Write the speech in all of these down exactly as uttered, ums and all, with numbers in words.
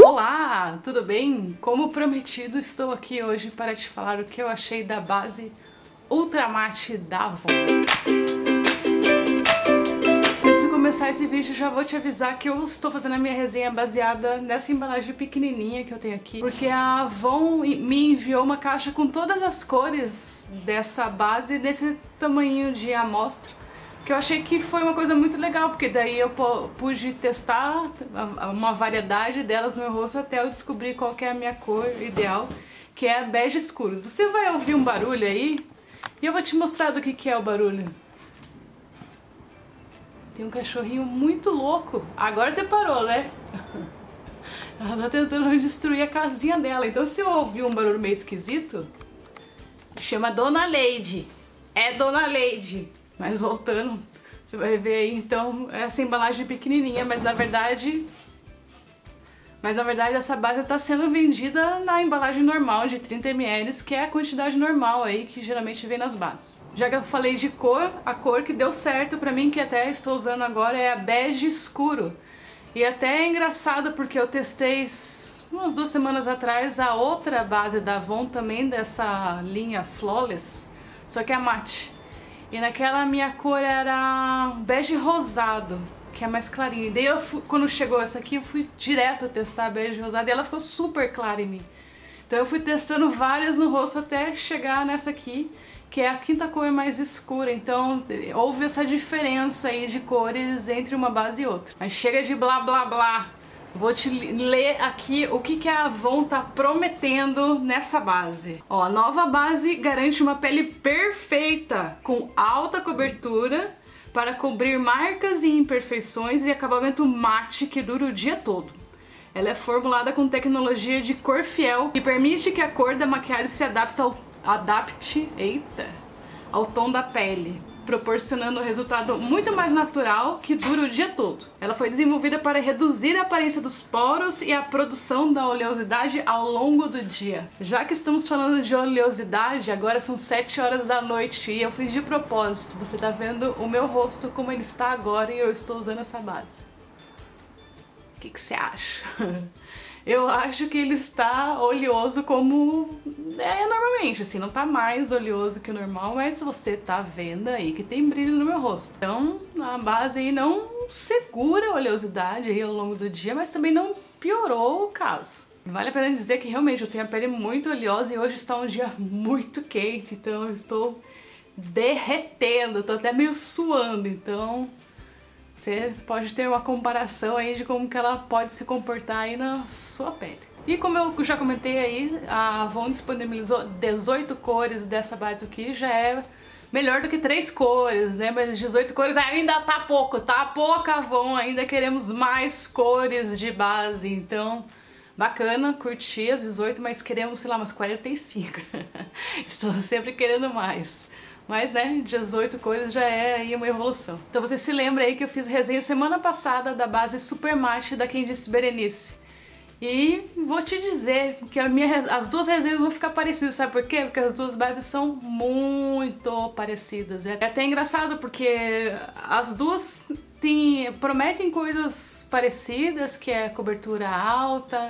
Olá, tudo bem? Como prometido, estou aqui hoje para te falar o que eu achei da base Ultra Matte da Avon. Antes de começar esse vídeo, já vou te avisar que eu estou fazendo a minha resenha baseada nessa embalagem pequenininha que eu tenho aqui, porque a Avon me enviou uma caixa com todas as cores dessa base nesse tamanho de amostra, que eu achei que foi uma coisa muito legal, porque daí eu pude testar uma variedade delas no meu rosto até eu descobrir qual que é a minha cor ideal, que é bege escuro. Você vai ouvir um barulho aí e eu vou te mostrar do que que é o barulho. Tem um cachorrinho muito louco. Agora você parou, né? Ela tá tentando destruir a casinha dela. Então se eu ouvir um barulho meio esquisito, chama Dona Lady. É Dona Lady. Mas voltando, você vai ver aí, então, essa embalagem pequenininha, mas na verdade... Mas na verdade essa base está sendo vendida na embalagem normal de trinta mililitros, que é a quantidade normal aí que geralmente vem nas bases. Já que eu falei de cor, a cor que deu certo pra mim, que até estou usando agora, é a bege escuro. E até é engraçado porque eu testei umas duas semanas atrás a outra base da Avon também, dessa linha Flawless, só que é mate. E naquela minha cor era bege rosado, que é mais clarinho. E daí eu fui, quando chegou essa aqui, eu fui direto testar a bege rosado e ela ficou super clara em mim. Então eu fui testando várias no rosto até chegar nessa aqui, que é a quinta cor mais escura. Então houve essa diferença aí de cores entre uma base e outra. Mas chega de blá blá blá. Vou te ler aqui o que, que a Avon tá prometendo nessa base. Ó, a nova base garante uma pele perfeita, com alta cobertura, para cobrir marcas e imperfeições e acabamento mate que dura o dia todo. Ela é formulada com tecnologia de cor fiel, que permite que a cor da maquiagem se adapte ao, adapte, eita, ao tom da pele, proporcionando um resultado muito mais natural que dura o dia todo. Ela foi desenvolvida para reduzir a aparência dos poros e a produção da oleosidade ao longo do dia. Já que estamos falando de oleosidade, agora são sete horas da noite e eu fiz de propósito. Você tá vendo o meu rosto como ele está agora e eu estou usando essa base. O que que você acha? Eu acho que ele está oleoso como é normalmente, assim, não tá mais oleoso que o normal, mas você tá vendo aí que tem brilho no meu rosto. Então a base aí não segura a oleosidade aí ao longo do dia, mas também não piorou o caso. Vale a pena dizer que realmente eu tenho a pele muito oleosa e hoje está um dia muito quente, então eu estou derretendo, tô até meio suando, então... Você pode ter uma comparação aí de como que ela pode se comportar aí na sua pele. E como eu já comentei aí, a Avon disponibilizou dezoito cores dessa base aqui, já é melhor do que três cores, né? Mas dezoito cores ainda tá pouco, tá pouca Avon, ainda queremos mais cores de base, então... Bacana, curti as dezoito, mas queremos, sei lá, umas quarenta e cinco. Estou sempre querendo mais. Mas, né, dezoito cores já é aí uma evolução. Então você se lembra aí que eu fiz resenha semana passada da base Super Matte da Quem Disse Berenice. E vou te dizer que a minha, as duas resenhas vão ficar parecidas, sabe por quê? Porque as duas bases são muito parecidas. É até engraçado porque as duas tem, prometem coisas parecidas, que é cobertura alta,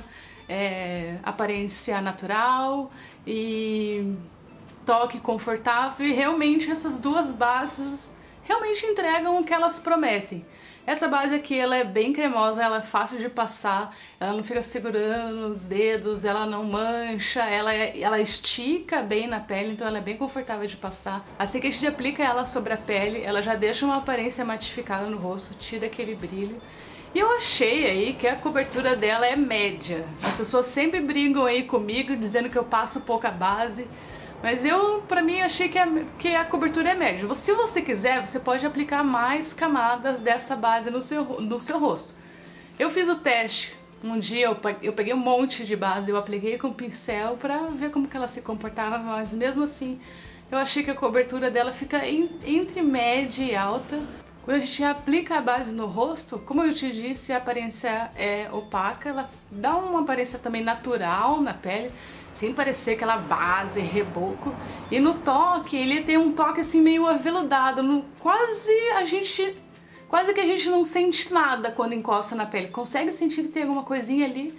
é, aparência natural e... toque confortável, e realmente essas duas bases realmente entregam o que elas prometem. Essa base aqui, ela é bem cremosa, ela é fácil de passar, ela não fica segurando os dedos, ela não mancha, ela, é, ela estica bem na pele, então ela é bem confortável de passar. Assim que a gente aplica ela sobre a pele, ela já deixa uma aparência matificada no rosto, tira aquele brilho. E eu achei aí que a cobertura dela é média. As pessoas sempre brigam aí comigo, dizendo que eu passo pouca base. Mas eu, pra mim, achei que a, que a cobertura é média. Se você quiser, você pode aplicar mais camadas dessa base no seu, no seu rosto. Eu fiz o teste. Um dia eu, eu peguei um monte de base, eu apliquei com pincel pra ver como que ela se comportava, mas mesmo assim, eu achei que a cobertura dela fica em, entre média e alta. Quando a gente aplica a base no rosto, como eu te disse, a aparência é opaca, ela dá uma aparência também natural na pele, sem parecer aquela base, reboco. E no toque, ele tem um toque assim meio aveludado, no, quase a gente quase que a gente não sente nada quando encosta na pele. Consegue sentir que tem alguma coisinha ali,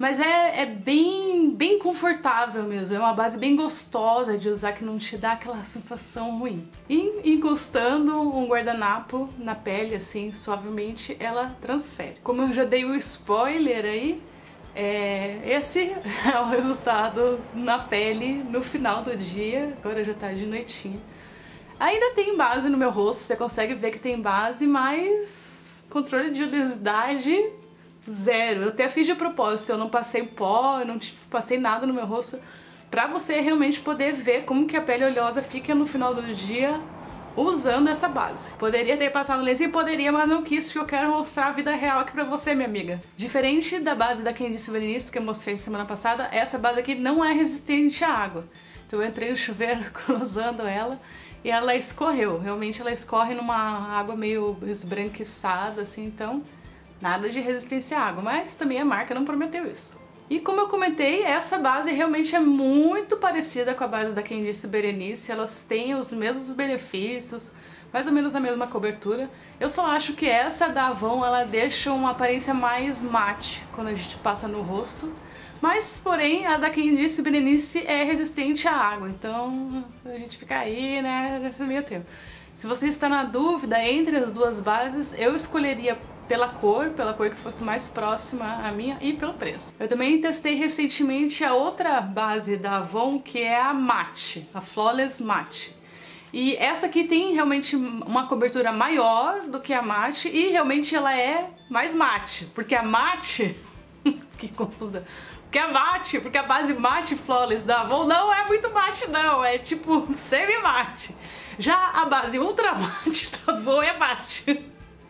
Mas é, é bem, bem confortável mesmo, é uma base bem gostosa de usar, que não te dá aquela sensação ruim. E encostando um guardanapo na pele, assim, suavemente, ela transfere. Como eu já dei o spoiler aí, é, esse é o resultado na pele no final do dia, agora já tá de noitinha. Ainda tem base no meu rosto, você consegue ver que tem base, mas controle de oleosidade zero. Eu até fiz de propósito, eu não passei pó, eu não passei nada no meu rosto, pra você realmente poder ver como que a pele oleosa fica no final do dia usando essa base. Poderia ter passado lencinho, poderia, mas não quis, porque eu quero mostrar a vida real aqui pra você, minha amiga. Diferente da base da Candice Berenice que eu mostrei semana passada, essa base aqui não é resistente à água. Então eu entrei no chuveiro usando ela e ela escorreu. Realmente ela escorre numa água meio esbranquiçada, assim, então nada de resistência à água, mas também a marca não prometeu isso. E como eu comentei, essa base realmente é muito parecida com a base da Candice Berenice, elas têm os mesmos benefícios, mais ou menos a mesma cobertura. Eu só acho que essa da Avon, ela deixa uma aparência mais mate quando a gente passa no rosto, mas porém a da Candice Berenice é resistente à água, então a gente fica aí, né, nesse meio tempo. Se você está na dúvida entre as duas bases, eu escolheria pela cor, pela cor que fosse mais próxima à minha, e pelo preço. Eu também testei recentemente a outra base da Avon, que é a Matte, a Flawless Matte. E essa aqui tem realmente uma cobertura maior do que a Matte e realmente ela é mais mate, porque a Matte... que confusão. Porque a Matte, porque a base Matte Flawless da Avon não é muito mate não, é tipo semi-mate. Já a base Ultra Mate da Avon é mate.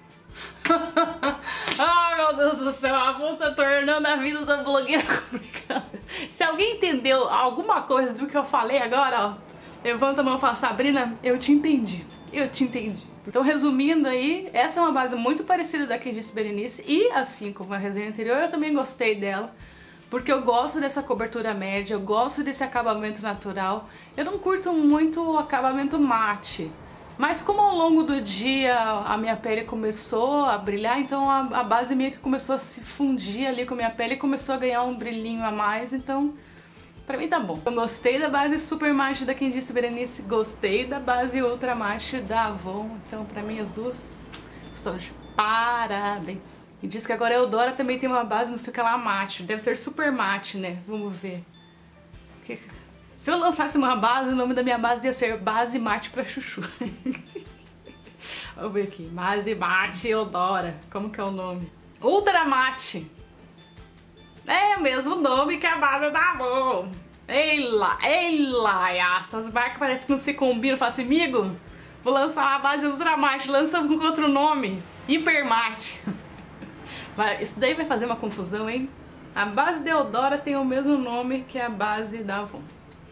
Ai, meu Deus do céu, a Avon tá tornando a vida da blogueira complicada. Se alguém entendeu alguma coisa do que eu falei agora, ó, levanta a mão e fala, Sabrina, eu te entendi, eu te entendi. Então, resumindo aí, essa é uma base muito parecida da Candice Berenice e, assim como a resenha anterior, eu também gostei dela, porque eu gosto dessa cobertura média, eu gosto desse acabamento natural. Eu não curto muito o acabamento mate, mas como ao longo do dia a minha pele começou a brilhar, então a, a base meio que começou a se fundir ali com a minha pele e começou a ganhar um brilhinho a mais, então pra mim tá bom. Eu gostei da base Super Matte da Candice Berenice, gostei da base Ultra Matte da Avon, então pra mim as duas estão de parabéns. E diz que agora a Eudora também tem uma base, não sei o que lá, mate, deve ser Super Matte, né? Vamos ver. Que... Se eu lançasse uma base, o nome da minha base ia ser Base Mate pra Chuchu. Vamos ver aqui, Base Mate Eudora, como que é o nome? Ultra Matte. É o mesmo nome que a base da Avon. Ei lá, ei lá, essas marcas parecem que não se combinam. Fala assim, amigo, vou lançar uma base Ultra Matte, lança com outro nome, Hiper Matte. Isso daí vai fazer uma confusão, hein? A base da Eudora tem o mesmo nome que a base da Avon.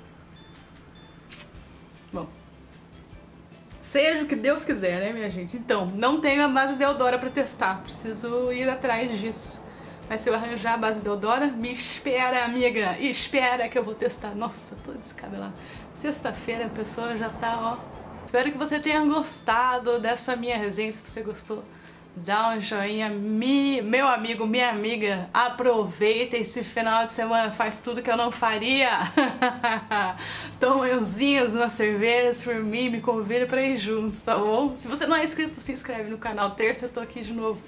Bom, seja o que Deus quiser, né, minha gente? Então, não tenho a base da Eudora pra testar, preciso ir atrás disso. Mas se eu arranjar a base da Eudora, me espera, amiga, espera que eu vou testar. Nossa, tô descabelada. Sexta-feira a pessoa já tá, ó. Espero que você tenha gostado dessa minha resenha. Se você gostou, dá um joinha. Me, meu amigo, minha amiga, aproveita esse final de semana, faz tudo que eu não faria. Toma uns vinhos, umas cervejas por mim, me convida pra ir junto, tá bom? Se você não é inscrito, se inscreve no canal. Terça eu tô aqui de novo.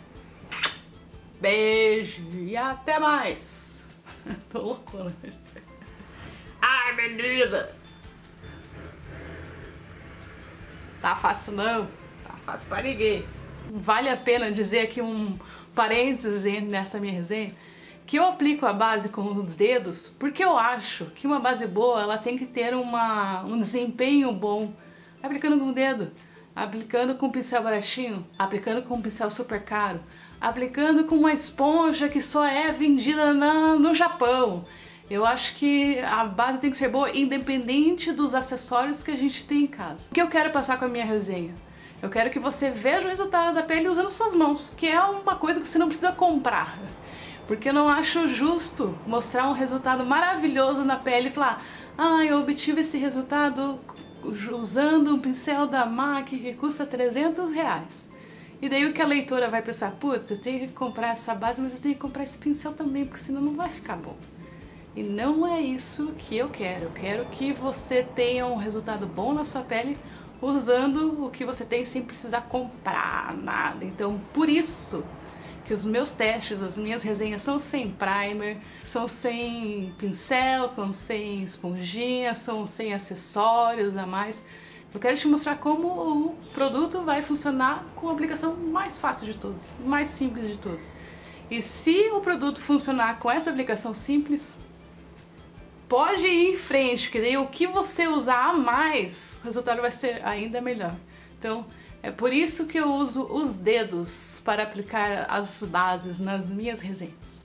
Beijo e até mais. Tô loucona. Ai, menina. Tá fácil não. Tá fácil pra ninguém. Vale a pena dizer aqui um parênteses nessa minha resenha, que eu aplico a base com os dedos porque eu acho que uma base boa ela tem que ter uma, um desempenho bom aplicando com o dedo, aplicando com um pincel baratinho, aplicando com um pincel super caro, aplicando com uma esponja que só é vendida na, no Japão. Eu acho que a base tem que ser boa independente dos acessórios que a gente tem em casa. O que eu quero passar com a minha resenha? Eu quero que você veja o resultado da pele usando suas mãos, que é uma coisa que você não precisa comprar. Porque eu não acho justo mostrar um resultado maravilhoso na pele e falar, ah, eu obtive esse resultado usando um pincel da M A C que custa trezentos reais. E daí o que a leitora vai pensar, putz, eu tenho que comprar essa base, mas eu tenho que comprar esse pincel também, porque senão não vai ficar bom. E não é isso que eu quero. Eu quero que você tenha um resultado bom na sua pele usando o que você tem sem precisar comprar nada. Então, por isso que os meus testes, as minhas resenhas são sem primer, são sem pincel, são sem esponjinha, são sem acessórios a mais. Eu quero te mostrar como o produto vai funcionar com a aplicação mais fácil de todos, mais simples de todos. E se o produto funcionar com essa aplicação simples, pode ir em frente, que daí o que você usar a mais, o resultado vai ser ainda melhor. Então, é por isso que eu uso os dedos para aplicar as bases nas minhas resenhas.